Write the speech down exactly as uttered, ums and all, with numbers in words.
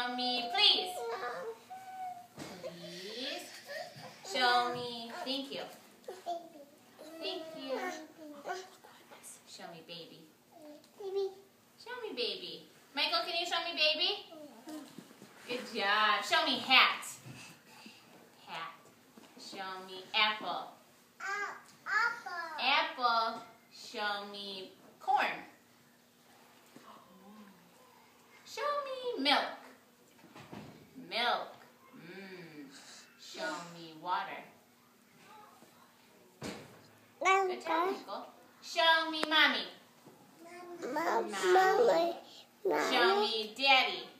Show me, please. Please. Show me. Thank you. Thank you. Show me, baby. Baby. Show me, baby. Michael, can you show me, baby? Good job. Show me hat. Hat. Show me apple. Apple. Apple. Show me corn. Show me milk. Milk. Mmm. Show me water. Good job, Michael. Show me mommy. Mommy. Show me daddy.